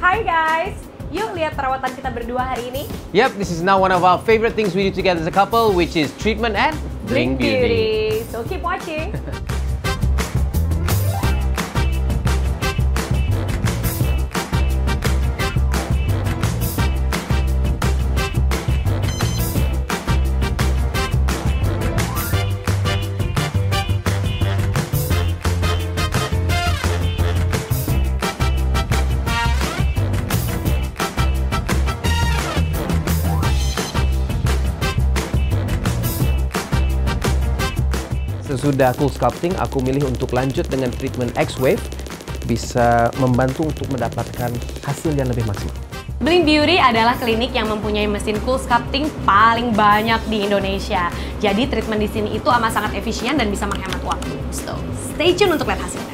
Hai guys, yuk lihat perawatan kita berdua hari ini. Yep, this is now one of our favorite things we do together as a couple, which is treatment at Bling Beauty. So keep watching. Sesudah cool sculpting, aku milih untuk lanjut dengan treatment X-Wave. Bisa membantu untuk mendapatkan hasil yang lebih maksimal. Bling Beauty adalah klinik yang mempunyai mesin cool sculpting paling banyak di Indonesia. Jadi treatment di sini itu amat sangat efisien dan bisa menghemat waktu. So, stay tune untuk lihat hasilnya.